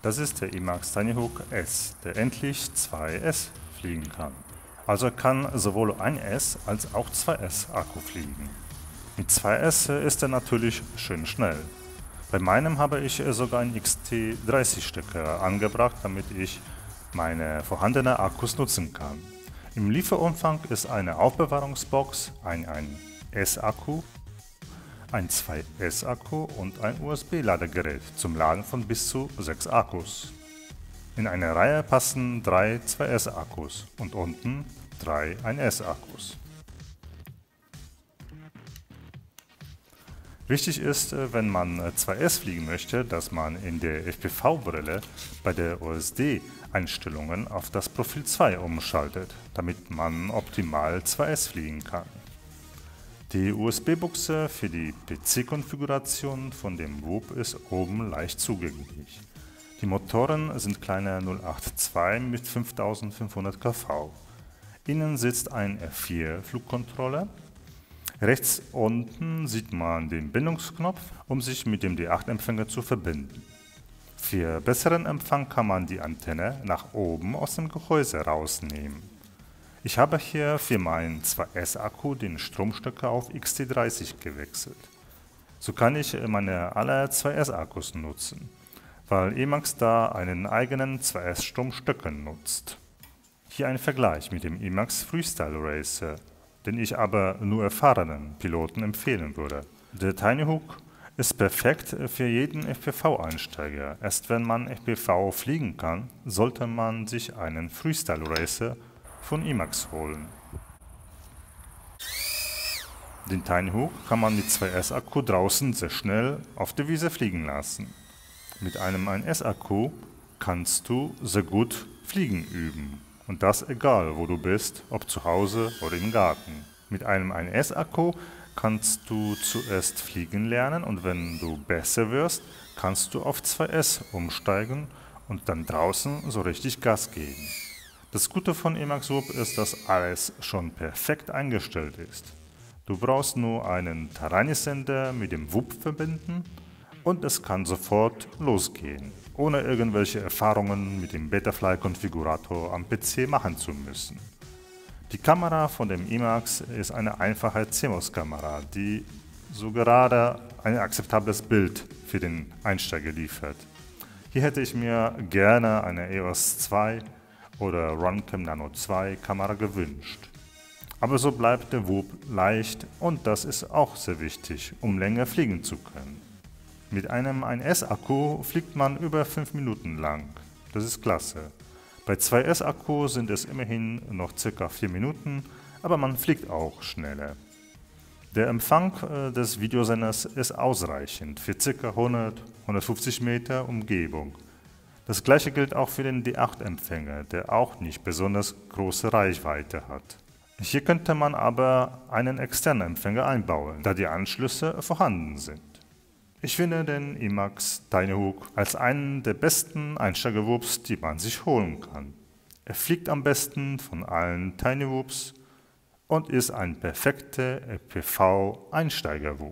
Das ist der Emax Tinyhawk S, der endlich 2S fliegen kann. Also er kann sowohl 1S als auch 2S Akku fliegen. Mit 2S ist er natürlich schön schnell. Bei meinem habe ich sogar einen XT30-Stecker angebracht, damit ich meine vorhandenen Akkus nutzen kann. Im Lieferumfang ist eine Aufbewahrungsbox, ein S-Akku, ein 2S-Akku und ein USB-Ladegerät zum Laden von bis zu 6 Akkus. In eine Reihe passen 3 2S-Akkus und unten 3 1S-Akkus. Wichtig ist, wenn man 2S fliegen möchte, dass man in der FPV-Brille bei der OSD-Einstellungen auf das Profil 2 umschaltet, damit man optimal 2S fliegen kann. Die USB-Buchse für die PC-Konfiguration von dem Whoop ist oben leicht zugänglich. Die Motoren sind kleine 082 mit 5500 kV. Innen sitzt ein R4-Flugcontroller. Rechts unten sieht man den Bindungsknopf, um sich mit dem D8-Empfänger zu verbinden. Für besseren Empfang kann man die Antenne nach oben aus dem Gehäuse rausnehmen. Ich habe hier für meinen 2S-Akku den Stromstecker auf XT30 gewechselt. So kann ich meine alle 2S-Akkus nutzen, weil Emax da einen eigenen 2S-Stromstecker nutzt. Hier ein Vergleich mit dem Emax Freestyle Racer, den ich aber nur erfahrenen Piloten empfehlen würde. Der Tinyhawk ist perfekt für jeden FPV-Einsteiger. Erst wenn man FPV fliegen kann, sollte man sich einen Freestyle Racer von Emax holen. Den Tinyhawk kann man mit 2S-Akku draußen sehr schnell auf der Wiese fliegen lassen. Mit einem 1S-Akku kannst du sehr gut Fliegen üben. Und das egal, wo du bist, ob zu Hause oder im Garten. Mit einem 1S-Akku kannst du zuerst fliegen lernen und wenn du besser wirst, kannst du auf 2S umsteigen und dann draußen so richtig Gas geben. Das Gute von Emax Whoop ist, dass alles schon perfekt eingestellt ist. Du brauchst nur einen Taranis-Sender mit dem Whoop verbinden und es kann sofort losgehen, ohne irgendwelche Erfahrungen mit dem Betafly-Konfigurator am PC machen zu müssen. Die Kamera von dem Emax ist eine einfache CMOS-Kamera, die so gerade ein akzeptables Bild für den Einsteiger liefert. Hier hätte ich mir gerne eine EOS 2 oder Runcam Nano 2 Kamera gewünscht. Aber so bleibt der Whoop leicht und das ist auch sehr wichtig, um länger fliegen zu können. Mit einem 1S-Akku fliegt man über 5 Minuten lang. Das ist klasse. Bei 2S-Akku sind es immerhin noch ca. 4 Minuten, aber man fliegt auch schneller. Der Empfang des Videosenders ist ausreichend für ca. 100–150 Meter Umgebung. Das gleiche gilt auch für den D8-Empfänger, der auch nicht besonders große Reichweite hat. Hier könnte man aber einen externen Empfänger einbauen, da die Anschlüsse vorhanden sind. Ich finde den Emax Tinyhawk als einen der besten Einsteiger-Whoops, die man sich holen kann. Er fliegt am besten von allen Tiny-Whoops und ist ein perfekter FPV-Einsteiger-Whoop.